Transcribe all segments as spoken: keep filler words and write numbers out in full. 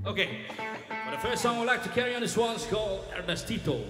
Okay, for the first song we'd like to carry on this one's called Ernestito.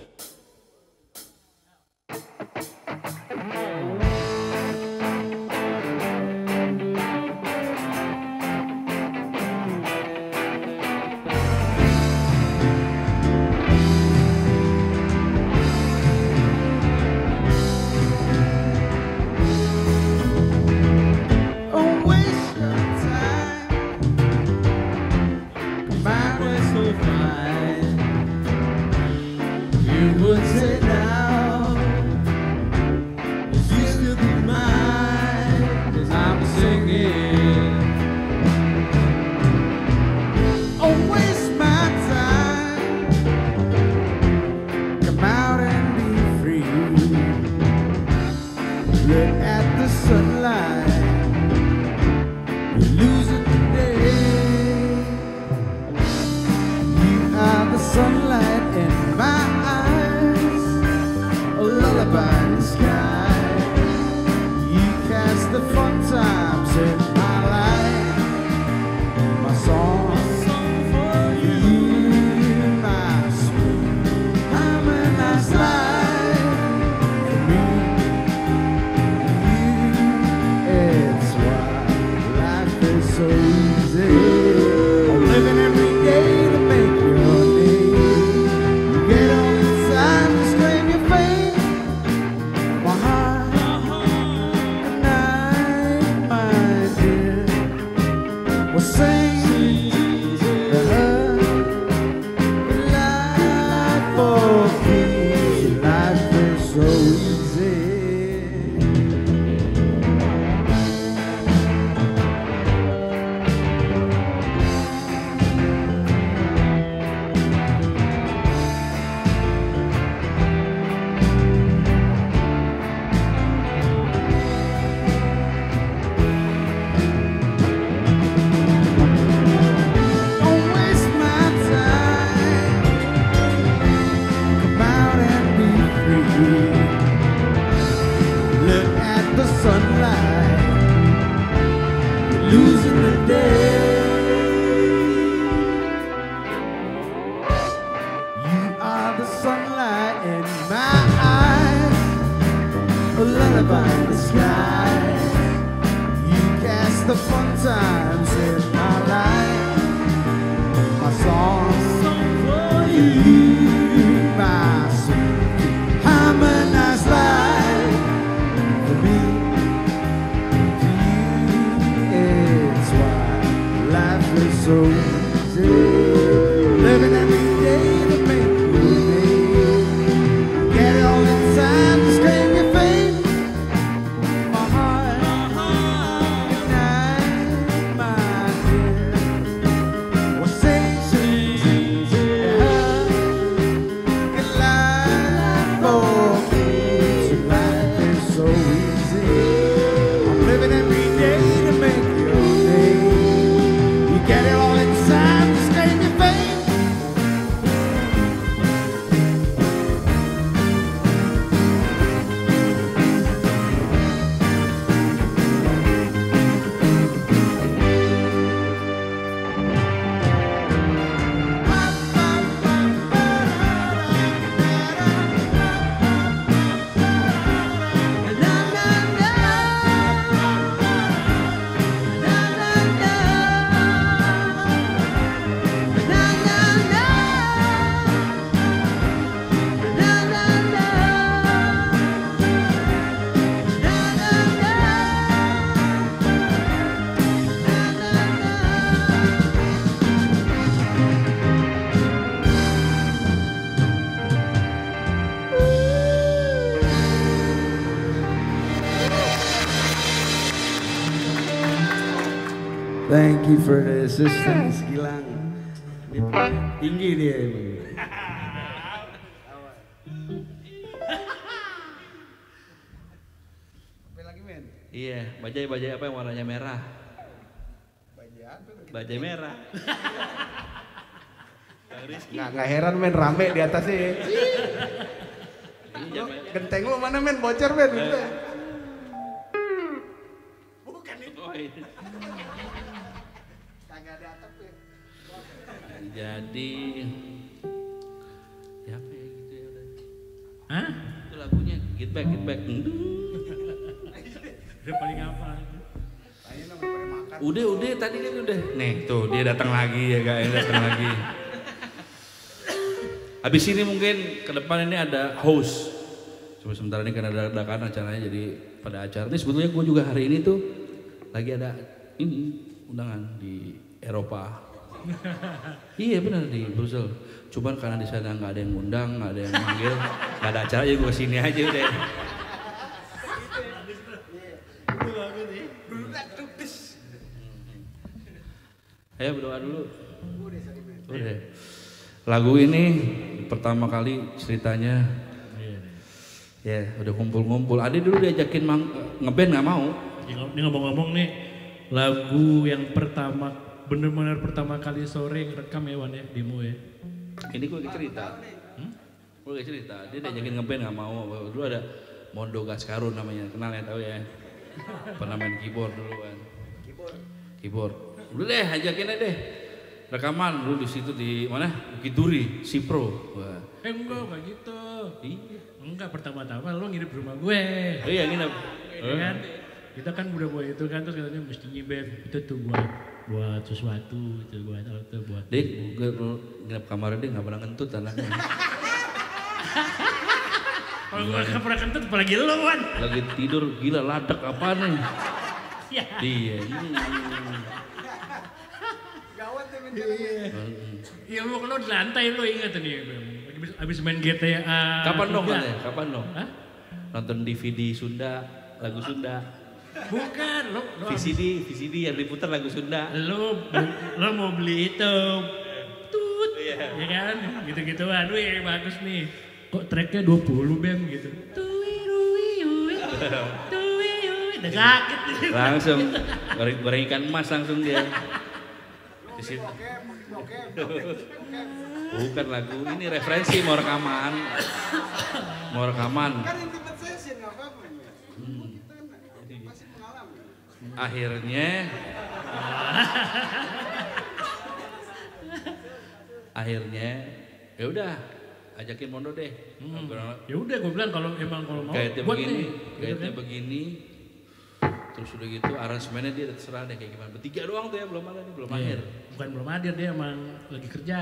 Thank you for the assistance, Gilang. Tinggi dia emang. Apa lagi men? Iya, bajai-bajai apa yang warnanya merah? Bajai apa? Bajai merah. Nggak, nggak heran men, rame di atasnya ya. Genteng lu mana men, bocor men. Bukan itu. Kagak ada atap ya. jadi ya apa ya gitu ya udah. Hah? Itu lagunya Get Back, Get Back. Udah paling apa? Udah, udah tadi kan udah. Nih tuh dia datang lagi ya kak, datang lagi. Habis ini mungkin ke depan ini ada host. Cuma sementara ini kan ada dadakan acaranya jadi pada acara ini sebetulnya gue juga hari ini tuh lagi ada ini undangan di Eropa. Iya benar di Brussels. Cuman karena di sana nggak ada yang ngundang, nggak ada yang manggil, nggak ada acara, jadi gue kesini aja udah. Ayo berdoa dulu. Udah. Lagu ini pertama kali ceritanya, ya udah kumpul-kumpul. Ade dulu diajakin mang, ngeband nggak mau. Ini ngomong-ngomong nih, lagu yang pertama, bener-bener pertama kali sore ngerekam ya Wan ya, demo ya. Ini gue lagi cerita. Hmm? Gue lagi cerita. Dia diajakin ngeband nggak mau. Dulu ada Mondo Gaskarun namanya, kenal ya tahu ya. Pernah main keyboard dulu kan. Keyboard. Keyboard. Udah deh, ajakin aja deh. Rekaman dulu di situ di mana? Bukit Duri, Sipro. Wah. Eh enggak, enggak gitu. Iya. Enggak, pertama-tama lo nginep di rumah gue. Oh iya nginep. Ya kan? Kita kan udah buat itu kan, terus katanya mesti nyibet. Itu tuh buat buat sesuatu, itu buat itu buat. Dek, gue nginep kamarnya dia nggak pernah kentut anaknya. Kalau gue nggak pernah kentut, apalagi lo Wan. Lagi tidur, gila ladek apa nih? Iya. Iya. Iya lu kalau di lantai lo ingat nih, abis, abis main G T A. Kapan dong tiga. katanya? Kapan dong? Hah? Nonton D V D Sunda, lagu Sunda. Bukan, lo, lo V C D, V C D yang diputar lagu Sunda. Lo, lo mau beli itu, tut, yeah. Ya kan, gitu-gitu. Aduh yang bagus nih. Kok tracknya dua puluh bem gitu. Tui, tui, tui, tui, tui, udah sakit. Langsung goreng, goreng ikan emas langsung dia. Di situ. Bukan lagu ini referensi mau rekaman. Mau rekaman. Kan intimate session nggak apa-apa. Hmm. Kita kan pasti mengalami. Akhirnya akhirnya ya udah ajakin Mondo deh. Hmm. Ya udah gue bilang kalau emang kalau mau Gayetnya buat begini, nih. gayetnya begini. Terus udah gitu aransemennya dia terserah deh kayak gimana. Bertiga doang tuh ya, belum ada nih, belum Yeah. akhir. Bukan belum hadir, dia emang lagi kerja.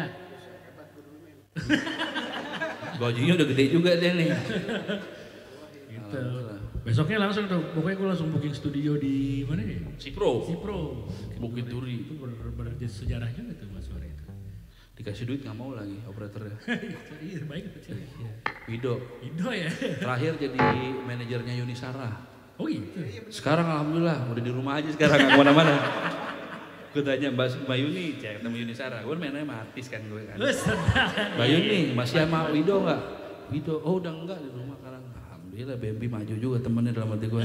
Gajinya udah gede juga dia nih. Gitu. Besoknya langsung tuh, pokoknya gue langsung booking studio di mana nih? Sipro. Sipro. Bukit Duri. Itu bener-bener jadi sejarah juga tuh mas sore itu. Dikasih duit nggak mau lagi operatornya. Iya baik tuh. Wido. Indo ya. Terakhir jadi manajernya Yuni Sarah. Oh gitu. Sekarang alhamdulillah udah di rumah aja sekarang nggak kemana-mana. Gue tanya Mbak Mbak Yuni, cek ketemu Yuni Sarah. Gue mainnya sama artis kan gue kan. Mbak Yuni masih sama Wido nggak? Wido, oh udah enggak di rumah sekarang. Alhamdulillah B M P maju juga temennya dalam hati gue.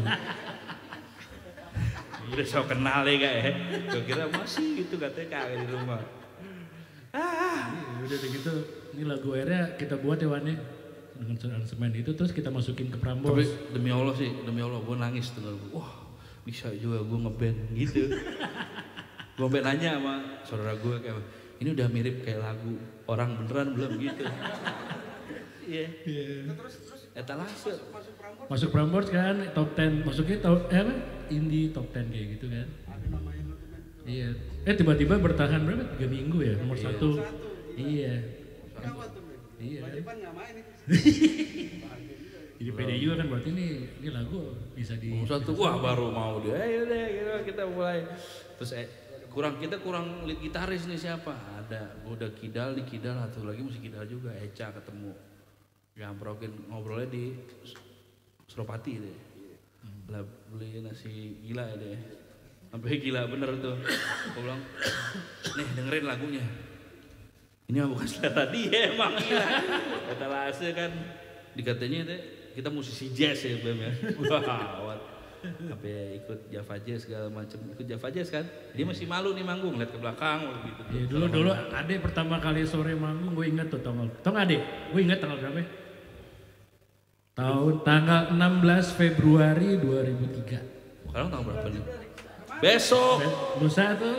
Udah so kenal ya kak ya. Gue kira masih gitu katanya kagak di rumah. Ah, udah gitu. Ini lagu akhirnya kita buat ya Wan ya. Dengan aransemen itu terus kita masukin ke Prambors. Tapi demi Allah sih, demi Allah gue nangis tuh. Wah bisa juga gue ngeband gitu. Gue sampai nanya sama saudara gue kayak, ini udah mirip kayak lagu orang beneran belum gitu. Iya. Iya. Terus terus Etalase. masuk Prambors. Masuk Prambors kan top sepuluh, masuknya top eh apa? Indie top sepuluh kayak gitu kan. Ada namanya lu tuh kan. Iya. Eh tiba-tiba bertahan berapa? Tiga minggu ya nomor Iya. satu. Satu. Iya. Gawat tuh. Ben. Iya. Wajiban nggak main itu. Jadi pede juga kan berarti ini ini lagu bisa di. Nomor satu, wah baru mau dia. Ayo deh gitu, kita mulai. Terus eh, kurang kita kurang lead gitaris nih siapa? Ada, udah Kidal di Kidal atau lagi musik Kidal juga. Eca ketemu. Yang brokin ngobrolnya di Suropati deh. Lah beli nasi gila ya deh. Sampai gila bener tuh. Gue bilang, nih dengerin lagunya. Ini mah bukan selera dia emang gila. Etalase kan. Dikatanya deh, kita musisi jazz ya Bem ya. Wah, apa ya, ikut Java Jazz segala macam. Ikut Java Jazz kan. Dia masih malu nih manggung, lihat ke belakang gitu. Iya dulu dulu Ade pertama kali sore manggung gue inget tuh tanggal. Tau gak Ade? Gue inget tanggal berapa? Tahun tanggal enam belas Februari dua ribu tiga. Sekarang tanggal berapa nih? Besok. Lusa tuh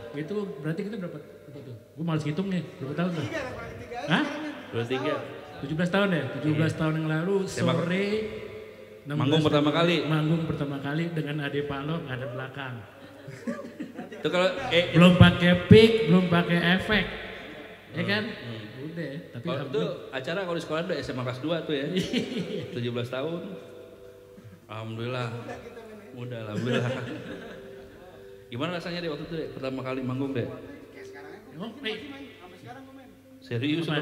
itu berarti kita berapa, berapa tuh? Gue males hitung nih, berapa tahun tuh? Hah? dua puluh tiga. tujuh belas tahun ya? tujuh belas tahun yang lalu sore. Manggung pertama kali. Manggung pertama kali dengan Ade Palo nggak ada belakang. Itu kalau eh Belum pakai pick, belum pakai efek. Ya kan? Hmm. Udah, tapi kalau itu acara kalau di sekolah udah S M A kelas dua tuh ya. tujuh belas tahun. Alhamdulillah. Mudah lah, alhamdulillah. Gimana rasanya deh waktu itu deh, pertama kali manggung deh? Oh, hey. Serius loh.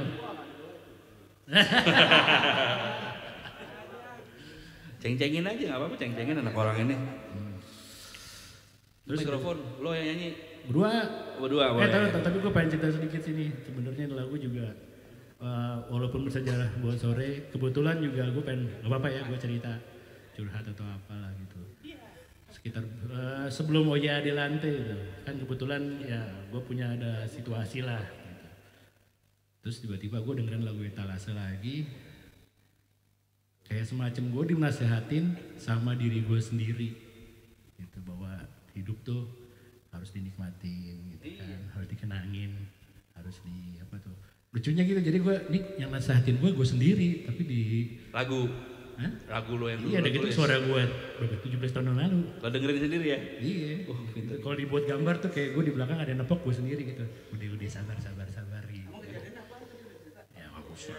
Ceng-cengin aja nggak apa-apa, ceng-cengin anak orang ini. Terus mikrofon, lo yang nyanyi? Berdua. Berdua boleh. Eh tahu, tapi gue pengen cerita sedikit sini. Sebenarnya lagu juga uh, walaupun bersejarah buat sore, kebetulan juga gue pengen nggak apa-apa ya gue cerita curhat atau apalah gitu. Sekitar uh, sebelum Oya di lantai itu, kan kebetulan ya gue punya ada situasi lah. Gitu. Terus tiba-tiba gue dengerin lagu Etalase lagi. Kayak semacam gue dinasehatin sama diri gue sendiri gitu, bahwa hidup tuh harus dinikmatin gitu kan, harus dikenangin, harus di apa tuh lucunya gitu. Jadi gue nih yang nasehatin gue gue sendiri tapi di lagu. Hah? Lagu lo yang dulu. Iya, ada gitu suara gue berapa tujuh belas tahun yang lalu. Lo dengerin sendiri ya? Iya. Oh, gitu. Kalau dibuat gambar tuh kayak gue di belakang ada nepok gue sendiri gitu. Udah udah sabar sabar sabar gitu. Ya nggak usah.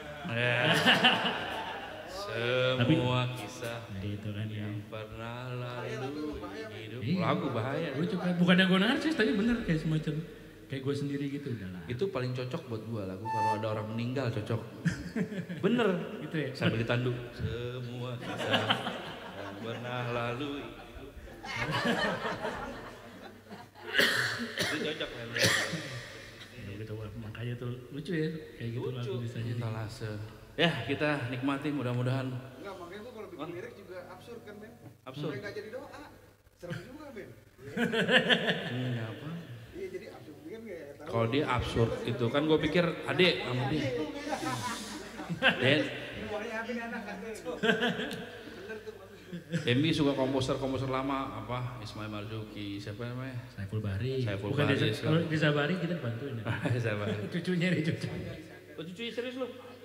Semua kisah Nah itu kan ya. yang pernah lalu hidup. Iya. Lagu bahaya. Gue coba bukannya gue narsis tapi bener kayak semacam kayak gue sendiri gitu udah lah. Itu paling cocok buat gua lagu kalau ada orang meninggal cocok. Bener. Gitu ya. Sambil ditanduk. Semua kisah yang pernah lalu. Itu cocok kan. Ya, gitu, makanya tuh lucu ya kayak gitu lagu bisa jadi. Etalase. Ya kita nikmati mudah-mudahan. Enggak, makanya gua kalau bikin lirik juga absurd kan, Ben? Absurd. Supaya nggak jadi doa. Serem juga, Ben. Ini apa? Iya, jadi absurd kan kayak tahu. Kalau dia absurd itu kan gue pikir adek sama dia. Dan Emi suka komposer-komposer lama apa Ismail Marzuki, siapa namanya? Saiful Bahri. Saiful Bukan Bahri, Desa, kalau Desa Bahri kita bantuin ya. Siapa? Cucunya nih cucu. Oh, cucunya serius lu?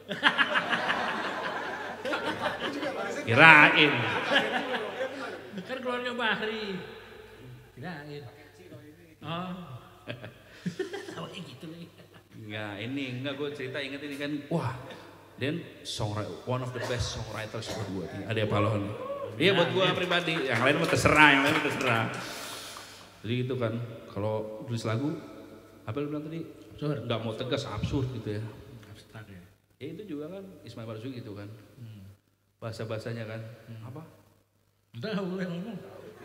Kirain. Kan keluarga Bahri. Kirain. Oh. Awalnya gitu nih. Enggak, ini enggak gue cerita inget ini kan. Wah, Dan songwriter, one of the best songwriters buat gue. Ade Palo nih. Iya buat gue pribadi. Yang lain mah terserah, yang lain mah terserah. Jadi gitu kan, kalau tulis lagu, apa lu bilang tadi? Absurd. Nggak mau tegas, absurd gitu ya. Abstrak ya. Ya itu juga kan Ismail Marzuki gitu kan. Hmm. Bahasa-bahasanya kan. Hmm. Apa? Udah, gue yang ngomong.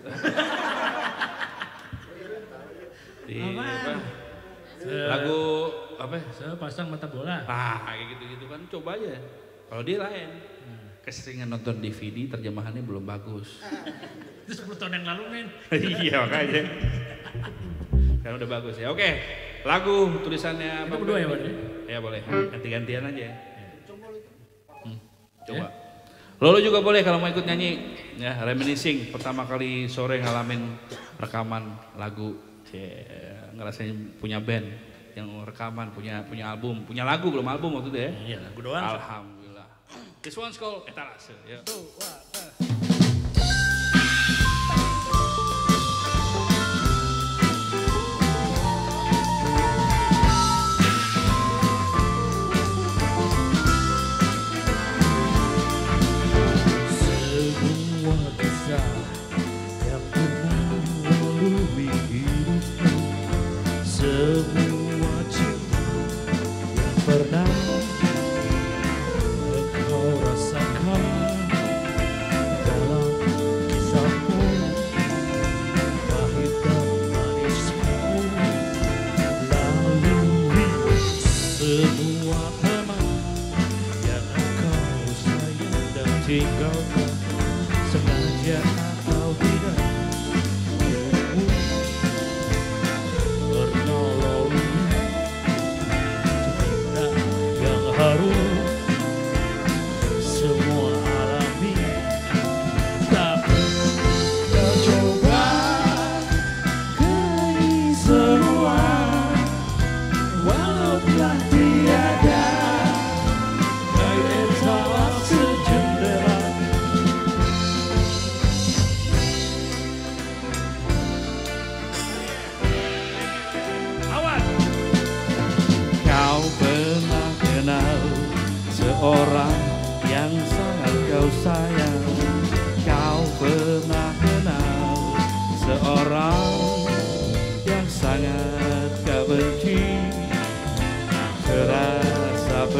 Di, apa? Lagu apa? Sepasang mata bola. Ah, kayak gitu-gitu kan. Coba aja. Kalau dia lain. Hmm. Keseringan nonton D V D, terjemahannya belum bagus. Itu sepuluh tahun yang lalu, men. Iya, makanya. Kan udah bagus ya. Oke. Lagu tulisannya Itu berdua ya, Bang? Ya boleh. Ganti-gantian aja ya. Hmm. Coba. Lolo juga boleh kalau mau ikut nyanyi. Ya, reminiscing pertama kali sore ngalamin rekaman lagu. Yeah, ngerasain punya band yang rekaman, punya punya album, punya lagu belum album waktu itu ya. Iya, lagu doang. Alhamdulillah. This one's called Etalase. Yeah. Semua cinta yang pernah engkau rasakan dalam kisahmu, pahit dan manismu, lalui semua teman yang engkau sayang dan tinggalkan, sengaja atau tidak. Baru semua alami, tapi kau coba gali semua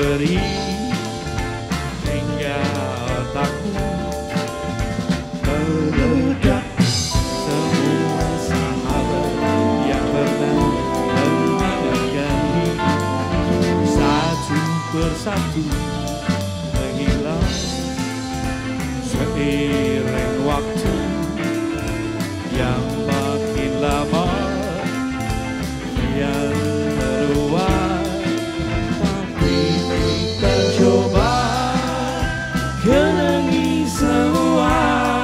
perih hingga otakku meledak. Semua sahabat yang pernah menghangatkan hidup satu persatu menghilang seiring waktu yang makin lama kian meluas. Tapi kita coba kenangi semua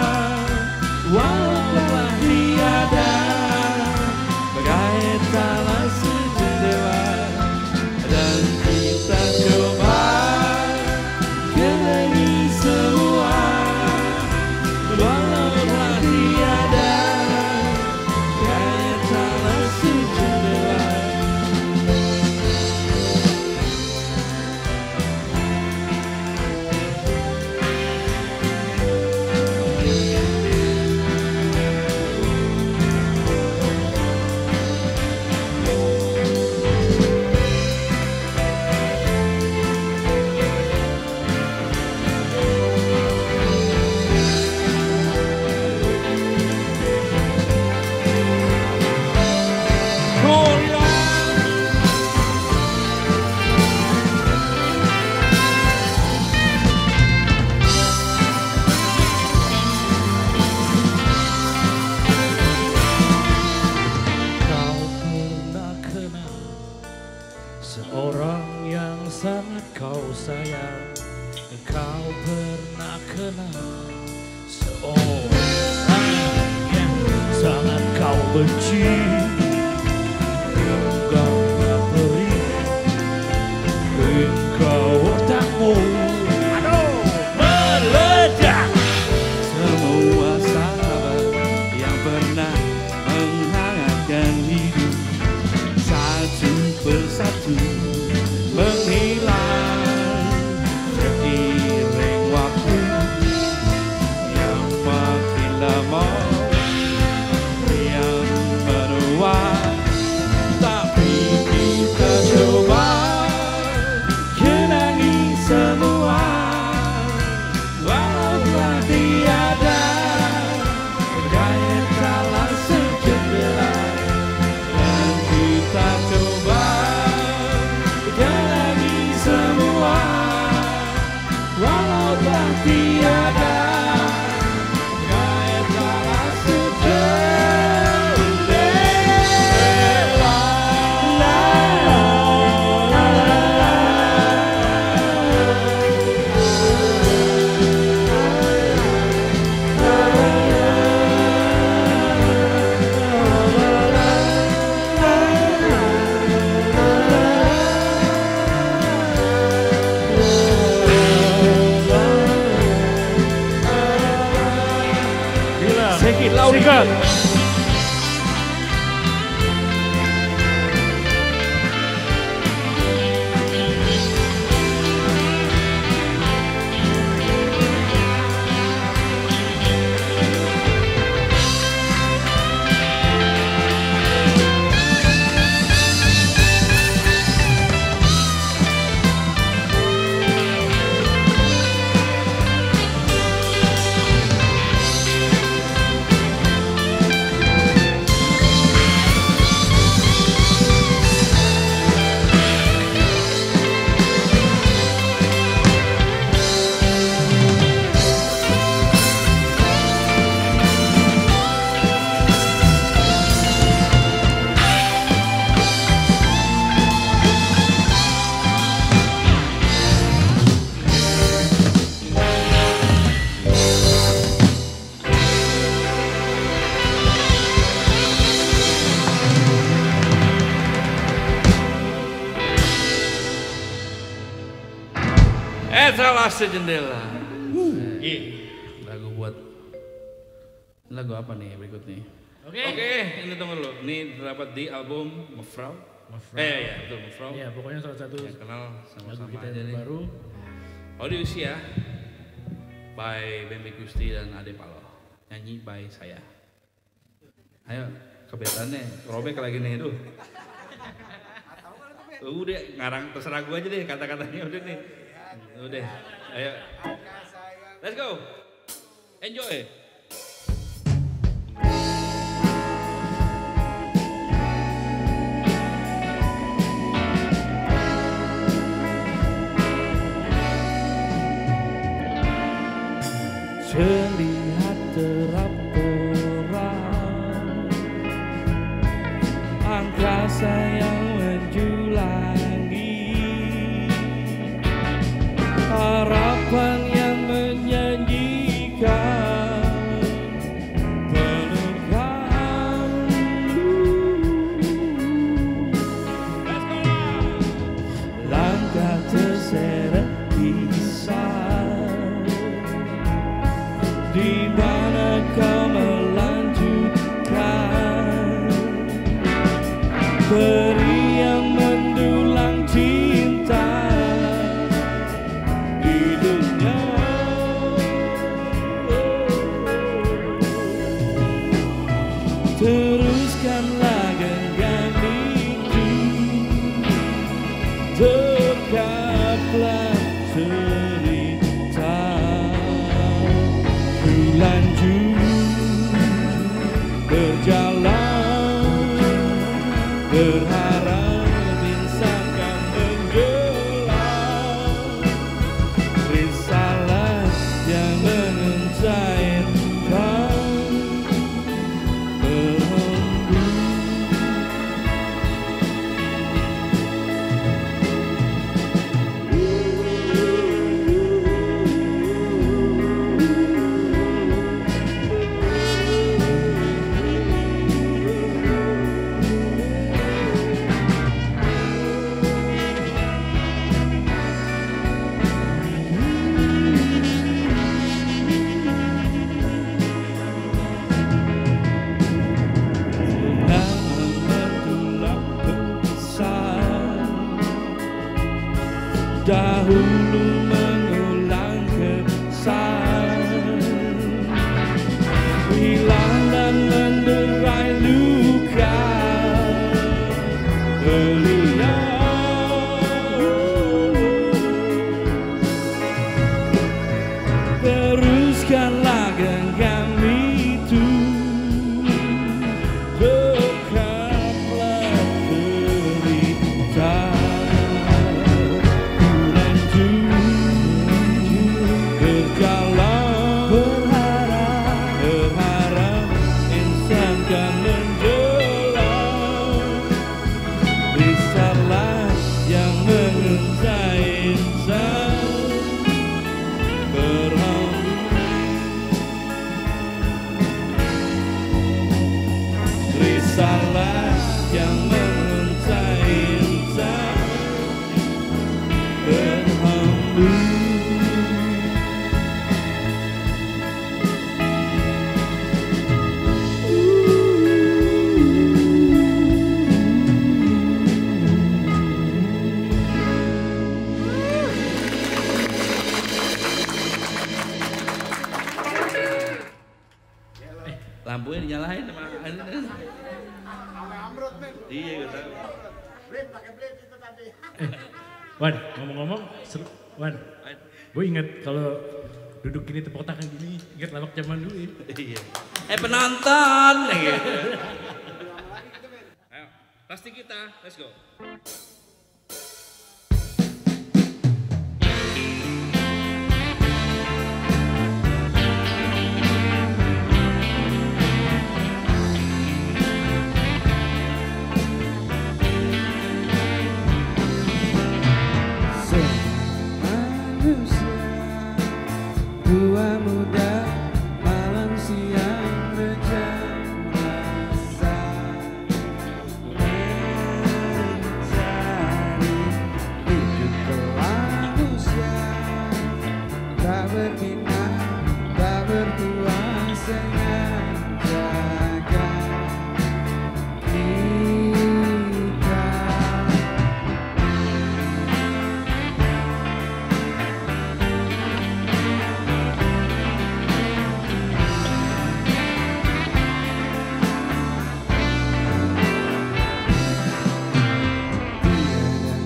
walau tiada bagai talas jendela. Dan kita coba kenangi semua walau tiada bagai talas jendela. Seorang yang sangat kau sayang, kau pernah kenal seorang yang sangat kau benci, enggak perih engkau otakmu aduh meledak. Semua sahabat yang pernah menghangatkan hidup satu persatu menghilang seiring waktu yang makin lama yang meluas. Tapi kita coba kenangi semua walau telah tiada bagai talas jendela. Dan kita coba kenangi semua walau telah tiada bagai talas jendela. Sedikit laudikan. Etalase jendela. Iya. Lagu buat lagu apa nih berikut nih? Oke. Oke, ini tunggu dulu. Ini terdapat di album Mefrau. Mefrau. Eh ya, betul Mefrau. Ya, pokoknya salah satu Ya, kenal lagu sama-sama kita aja yang nih. baru. Audio Usia by Bambi Gusti dan Ade Palo. Nyanyi by saya. Ayo, kebetulannya robek lagi nih, duh. Udah ngarang terserah gue aja deh kata-katanya udah nih. Udah, ayo. Let's go. Enjoy. Terlihat terang-terang angkasa yang menjulangi, harapan yang menyanyikan penerang. Langkah terseret kisah, di mana kau melanjutkan peri yang mendulang cinta di dunia. Teruskanlah genggam itu, tetaplah cerita. Lanjut berjalan, berharap insan kan menjelang risalah yang mencairkan berhembus. Dahulu mengulang kesan, hilang dan menderai luka belia. Teruskanlah genggam itu, dekaplah cerita. Risalah yang menguntai insan berhembus. Lampunya dinyalain sama ini. Iya, gue tahu. Blip, pakai blip itu tadi. Eh, Wan, ngomong-ngomong, seru. Wan, gue inget kalau duduk gini tepuk tangan gini, inget lawak zaman dulu ya. Iya. Eh penonton, gitu. Ayo, pasti kita, let's go. Tua muda malam siang berjam rasa mencari hidup telah usia, tak berminat tak bertuan sengaja jaga kita. Tiada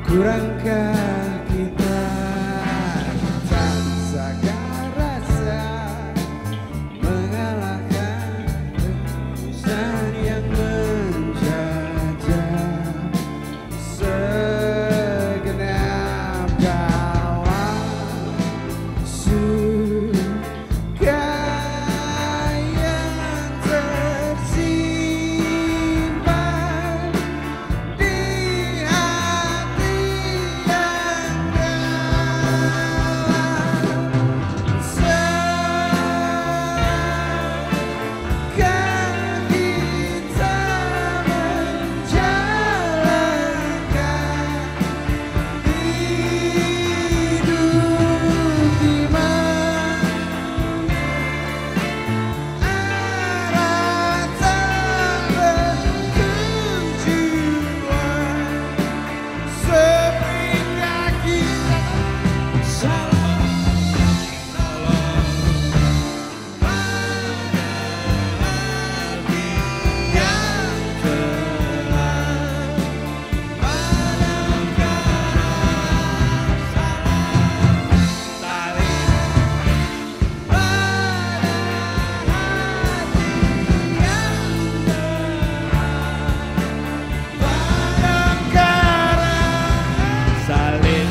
Kurangkah kita tak sagar rasa mengalahkan tembusan yang menjajah segenap kawan suka yang tersimpan di hati yang dalam seakan kita menjalankan hidup di mana arah tak bertujuan sehingga kita salah salin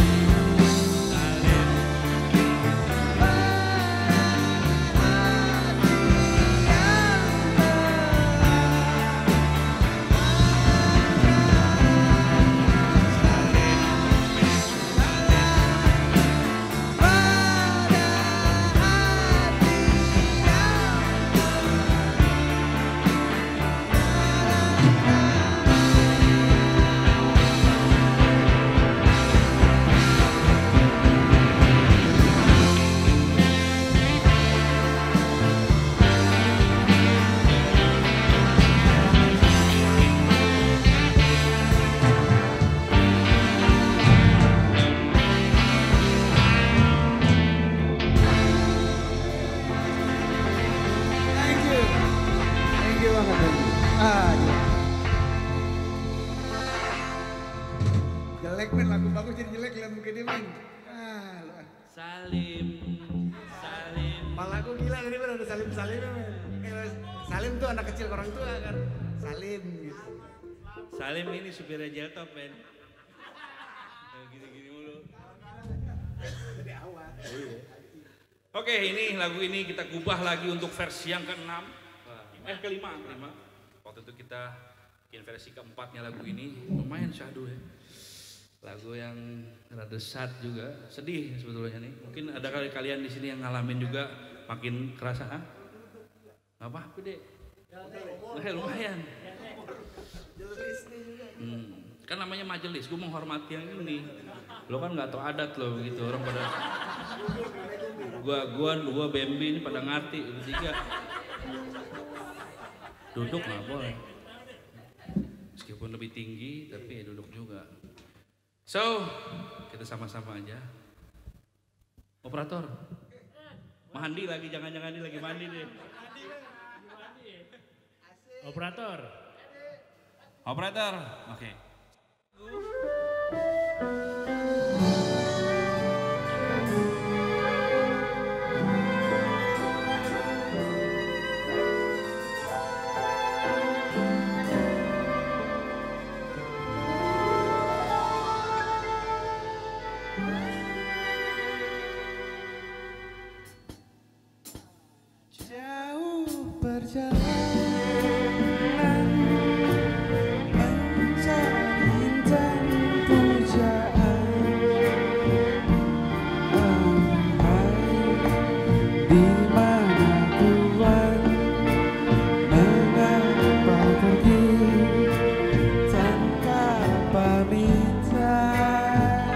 Thank you. Thank you banget, thank you. Ah, gila. Jelek men, lagu bagus jadi jelek lihat muka dia men. Ah, lu. Salim, Salim. Malah aku gila tadi men ada Salim Salim men. Eh, Salim tuh anak kecil orang tua kan. Salim gitu. Salim ini supirnya Jeltop, men. Kayak gini-gini mulu. Dari awal. Oke, ini lagu ini kita ubah lagi untuk versi yang keenam. Eh, kelima, kelima. Waktu itu kita bikin versi keempatnya lagu ini. Lumayan syahdu ya. Lagu yang rada sad juga, sedih sebetulnya nih. Mungkin ada kali kalian di sini yang ngalamin juga makin kerasa, ah? Gak apa-apa deh. Eh, lumayan. Hmm. Kan namanya majelis, gue menghormati yang ini. Lo kan nggak tau adat lo begitu orang pada. Gua, gua, gua Bambi ini pada ngerti bertiga. Duduk nggak boleh. Meskipun lebih tinggi, tapi ya duduk juga. So, kita sama-sama aja. Operator, mandi lagi, jangan-jangan ini lagi mandi deh. Operator. Operator, oke. Okay. Jauh perjalanan mencari intan pujaan. Hai, di mana Tuhan, mengapa pergi tanpa pamitan?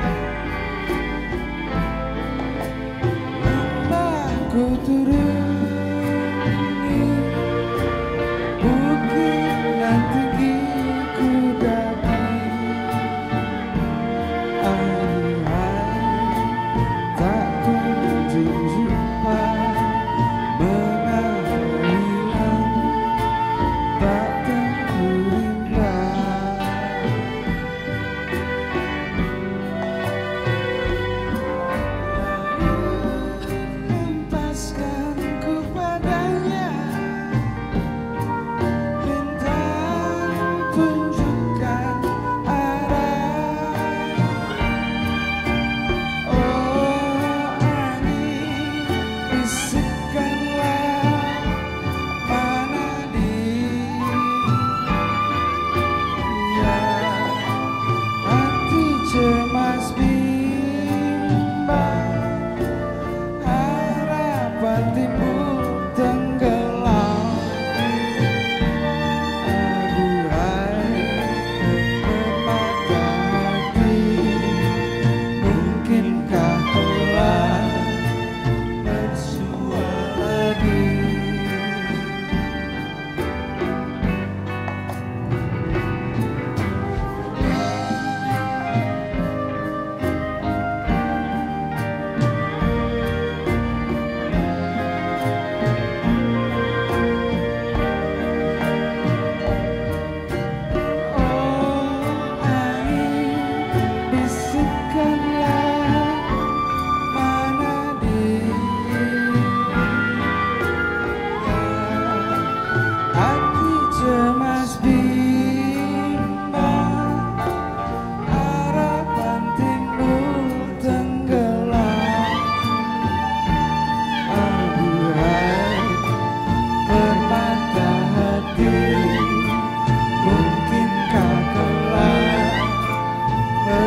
Lembahku turun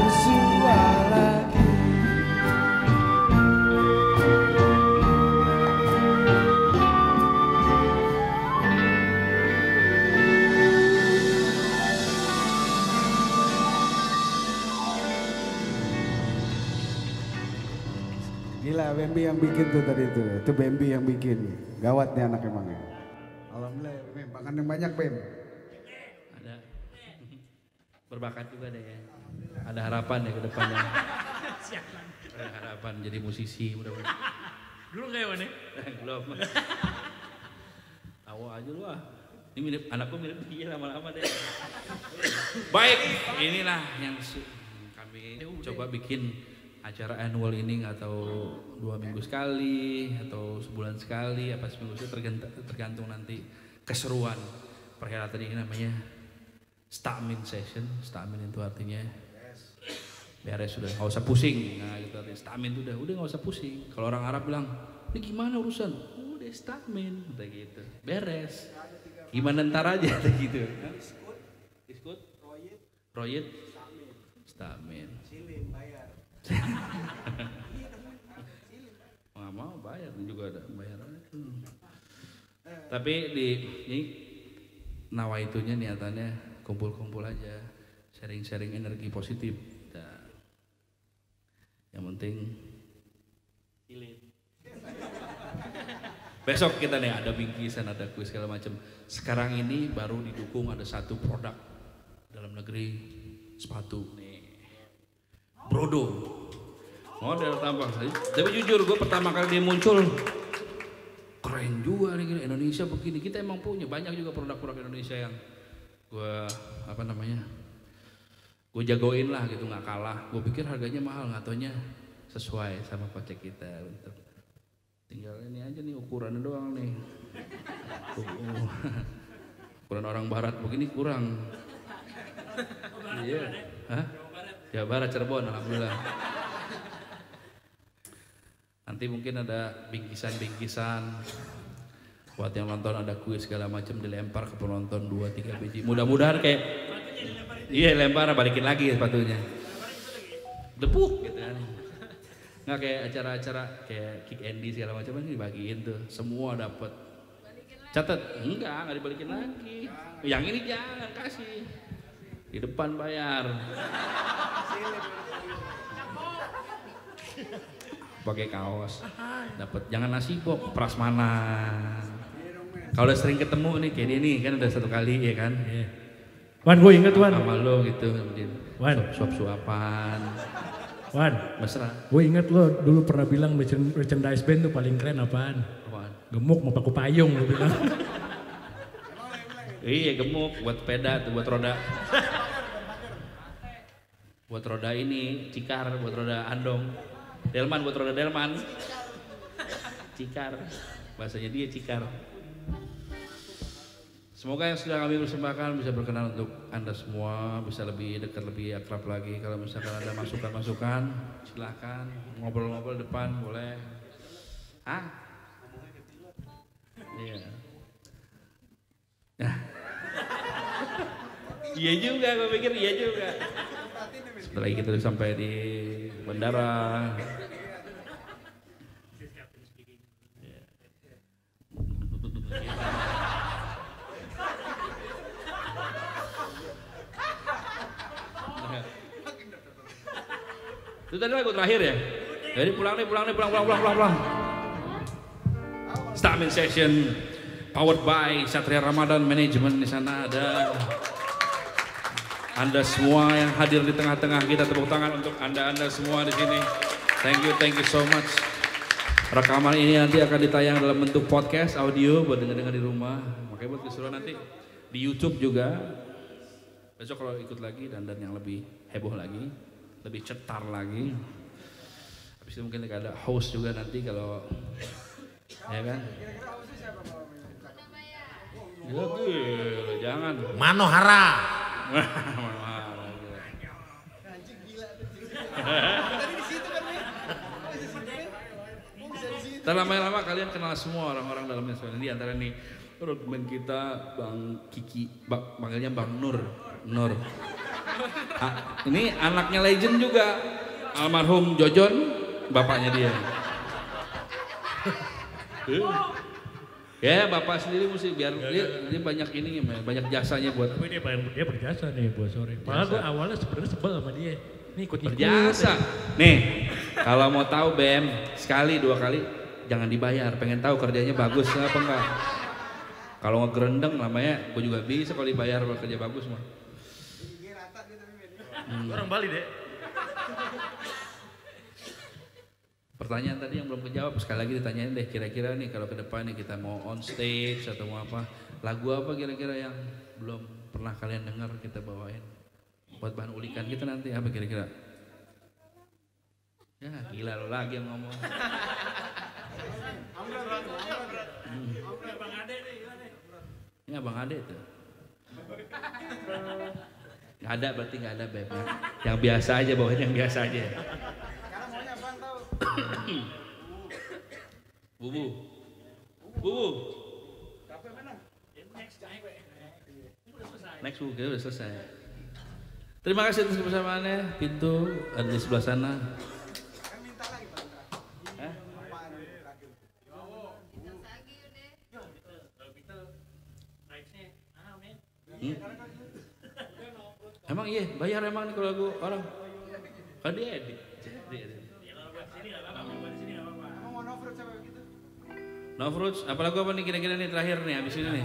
bersua lagi. Gila, Bambi yang bikin tuh tadi tuh. Itu Bambi yang bikin. Gawat nih anak emang ya. Alhamdulillah, Bem. Makan yang banyak, Bem. Ada berbakat juga deh ya. Ada harapan ya ke depannya. Ada harapan jadi musisi mudah-mudahan. Dulu kayak mana? Belum. Tahu aja lu ah. Ini mirip anakku mirip dia lama-lama deh. Baik, inilah yang kami coba bikin acara annual ini nggak tahu dua minggu sekali atau sebulan sekali apa seminggu sekali tergantung, tergantung nanti keseruan perhelatan ini namanya Stamin Session. Stamin itu artinya beres sudah nggak usah pusing. Nah gitu artinya Stamin itu udah udah nggak usah pusing. Kalau orang Arab bilang ini gimana urusan? Udah Stamin udah gitu beres. Gimana ntar aja gitu. Iskut, proyek, Stamin. Nggak mau bayar juga ada bayarannya. Hmm. Tapi di ini nawaitunya niatannya kumpul-kumpul aja, sharing-sharing energi positif. Nah, yang penting besok kita nih ada bingkisan, ada kuis segala macam. Sekarang ini baru didukung ada satu produk dalam negeri sepatu nih. Brodo, model tambah. Tapi jujur gue pertama kali dia muncul, keren juga nih Indonesia begini. Kita emang punya banyak juga produk-produk Indonesia yang gue apa namanya, gue jagoin lah gitu nggak kalah. Gue pikir harganya mahal, nggak taunya sesuai sama kocek kita. Tinggal ini aja nih ukurannya doang nih. Uh, ukuran orang Barat begini kurang. Iya, hah? Jawa Barat, Cirebon, alhamdulillah. Nanti mungkin ada bingkisan-bingkisan. Buat yang nonton ada kuis segala macam dilempar ke penonton dua tiga biji. Mudah-mudahan kayak iya lempar balikin lagi sepatunya. Depuk gitu kan. Nggak kayak acara-acara kayak Kick Andy segala macam kan dibagiin tuh. Semua dapat. Catat, enggak, enggak dibalikin lagi. Yang ini jangan kasih. Di depan bayar. Pakai kaos. Dapat jangan nasi box, prasmanan. Kalau udah sering ketemu nih kayak dia nih kan udah satu kali ya kan. Yeah. Wan, gue inget Wan. Sama lo gitu. Wan. Suap-suapan. Wan. Mesra. Gue inget lo dulu pernah bilang merchandise band tuh paling keren apaan? Apaan? Gemuk mau pakai payung lo bilang. Iya gemuk buat sepeda tuh buat roda. Buat roda ini cikar, buat roda andong. Delman buat roda delman. Cikar. Bahasanya dia cikar. Semoga yang sudah kami persembahkan bisa berkenan untuk Anda semua, bisa lebih dekat, lebih akrab lagi. Kalau misalkan ada masukan-masukan, silahkan ngobrol-ngobrol depan boleh. Hah? Iya. Nah. Iya juga, gue pikir iya juga. Setelah kita udah sampai di bandara. Itu tadi lagu terakhir ya. Jadi pulang nih, pulang nih, pulang, pulang, pulang, pulang, pulang. Stamin Session, powered by Satria Ramadan Management. Di sana ada Anda semua yang hadir di tengah-tengah kita, tepuk tangan untuk Anda-Anda semua di sini. Thank you, thank you so much. Rekaman ini nanti akan ditayang dalam bentuk podcast audio buat dengar-dengar di rumah. Makanya buat keseruan nanti di YouTube juga. Besok kalau ikut lagi dan dan yang lebih heboh lagi, lebih cetar lagi. Habis itu mungkin ada host juga nanti kalau ya kan. Gila, gila, jangan. Manohara. Manohara. Ntar lama-lama kalian kenal semua orang-orang dalamnya. Di antara nih roadman kita Bang Kiki, bang, panggilnya Bang Nur. Nur. Ah, ini anaknya legend juga, almarhum Jojon, bapaknya dia. Ya bapak sendiri mesti biar dia, dia banyak ini banyak jasanya buat. Tapi dia banyak dia berjasa nih buat sore. Malah gue awalnya sebenarnya sebel sama dia. Nih ikut berjasa. Nih kalau mau tahu B M sekali dua kali jangan dibayar. Pengen tahu kerjanya bagus apa enggak? Kalau ngegerendeng namanya gue juga bisa kalau dibayar kalau kerja bagus mah. Hmm. Orang Bali deh. Pertanyaan tadi yang belum kejawab sekali lagi ditanyain deh kira-kira nih kalau ke depan nih kita mau on stage atau mau apa lagu apa kira-kira yang belum pernah kalian dengar kita bawain buat bahan ulikan kita nanti apa kira-kira? Ya gila lo lagi yang ngomong. Hmm. Ini Abang Ade tuh. Nggak ada berarti nggak ada Beb. Yang biasa aja bawain yang biasa aja. Bubu, bubu. Next buku udah selesai. Terima kasih atas kebersamaannya. Pintu ada di sebelah sana. Hah? Hmm? Emang iya bayar emang nih kalau lagu orang. Kan dia edit. No Fruits, apa lagu apa nih kira-kira nih terakhir nih abis ini nih?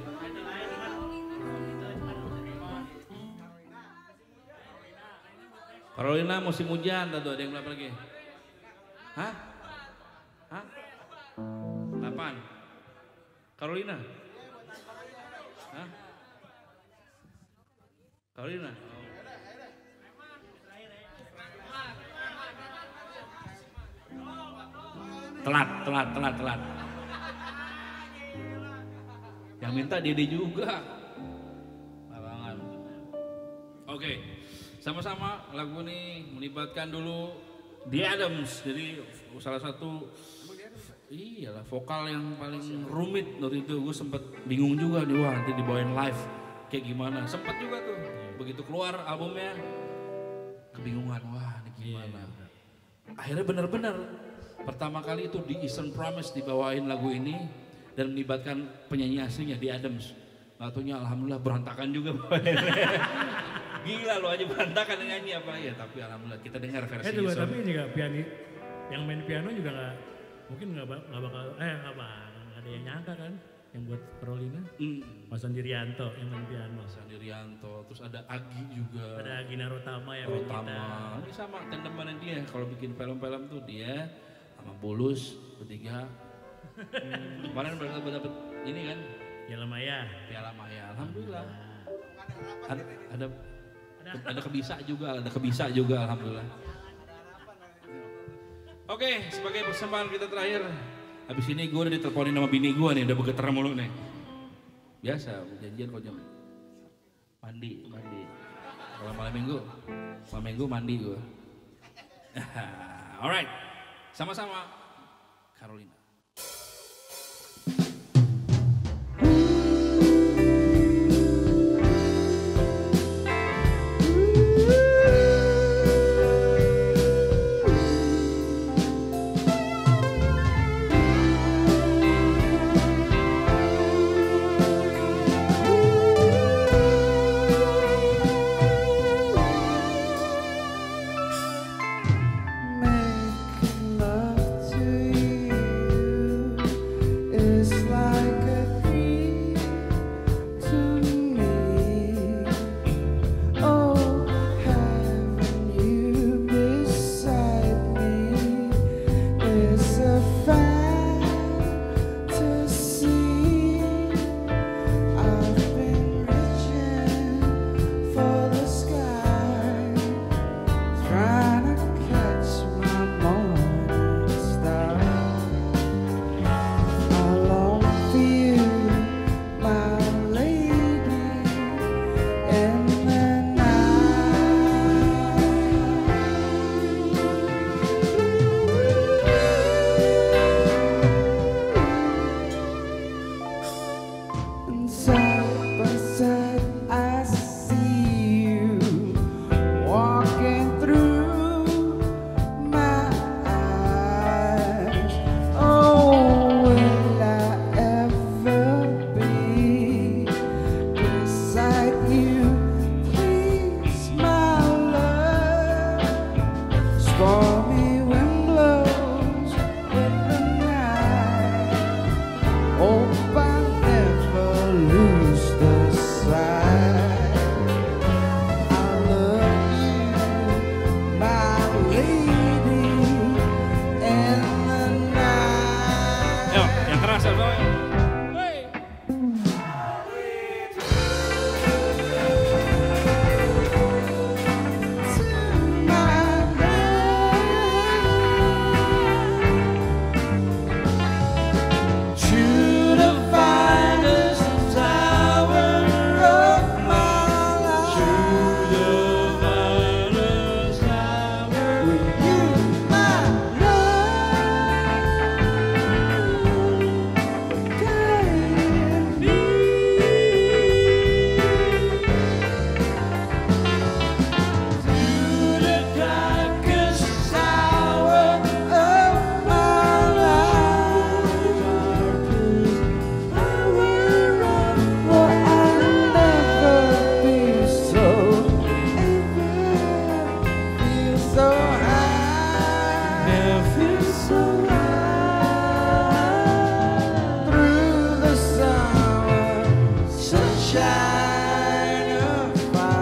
Carolina musim hujan tuh ada yang berapa lagi? Hah? Hah? Delapan? Carolina? Hah? Carolina? Telat, telat, telat, telat. Yang minta Dede juga. Larangan. Oke, sama-sama lagu ini melibatkan dulu The Adams. Jadi salah satu, iyalah vokal yang paling rumit waktu itu. Gue sempet bingung juga nih, wah nanti dibawain live kayak gimana. Sempet juga tuh, begitu keluar albumnya, kebingungan, wah ini gimana. Akhirnya bener-bener pertama kali itu di Eastern Promise dibawain lagu ini. Dan melibatkan penyanyi aslinya di Adams. Nggak taunya alhamdulillah berantakan juga. Gila lo aja berantakan nyanyi apa ya. Tapi alhamdulillah kita dengar versi eh, juga, tapi juga piani, yang main piano juga nggak mungkin nggak nggak bakal eh nggak bakal ada yang nyangka kan yang buat Carolina. Mm. Mas Andi Rianto yang main piano. Mas Andi Rianto, terus ada Agi juga. Ada Agi Narotama yang main gitar. Ini sama tandemannya dia kalau bikin film-film tuh dia sama Bulus bertiga. Hmm, kemarin baru dapat ini kan Piala Maya. Piala Maya, alhamdulillah. Ada ada ada kebisa juga, ada kebisa juga, alhamdulillah. Oke, sebagai persembahan kita terakhir, habis ini gue udah diteleponin sama bini gue nih, udah bergetar mulu nih. Biasa, janjian kok jam mandi, mandi. Kalau malam minggu, malam minggu mandi gue. Alright, sama-sama Carolina. Making love to you. so high, never feel so high. Through the summer sunshine of my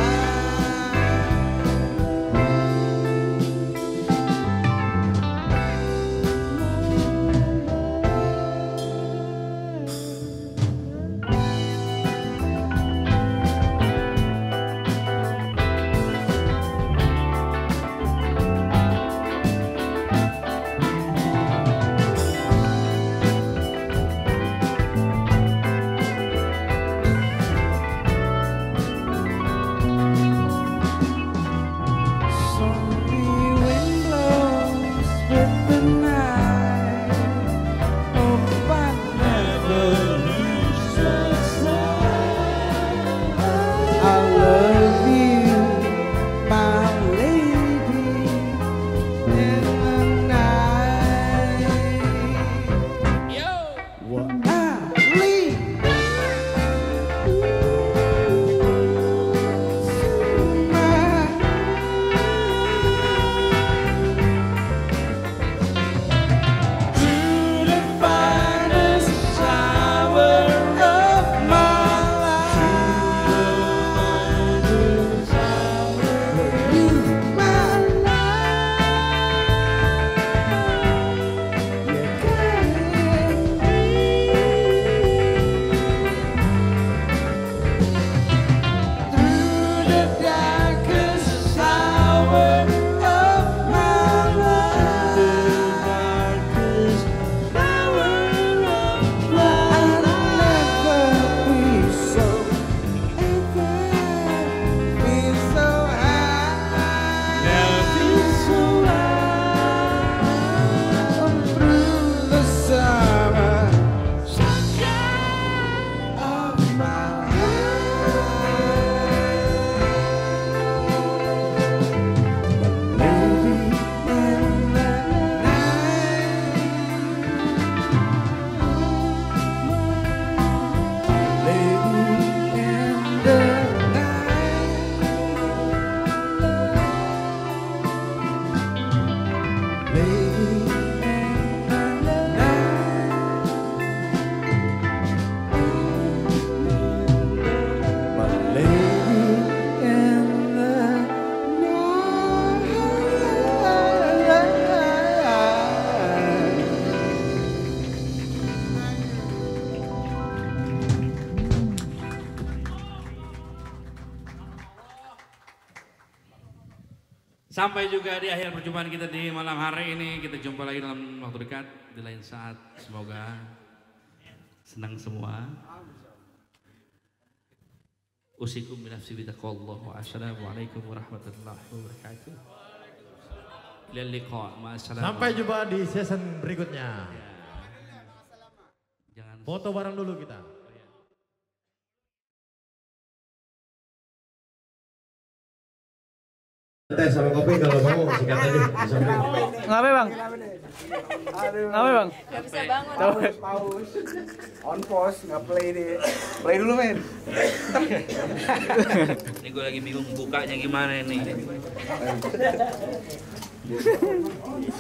Sampai juga di akhir perjumpaan kita di malam hari ini. Kita jumpa lagi dalam waktu dekat di lain saat. Semoga senang semua. Usikum binafsi bitaqwallah wa assalamualaikum warahmatullahi wabarakatuh. Ilal liqa, ma'assalam. Sampai jumpa di season berikutnya. Ya. Jangan foto bareng dulu kita. Teh sama kopi kalau mau sikat aja. Ngapain bang? Ngapain bang? Gak bisa bangun. Paus, paus. On pause, nggak play deh. Play dulu men. Ini gue lagi bingung bukanya gimana ini.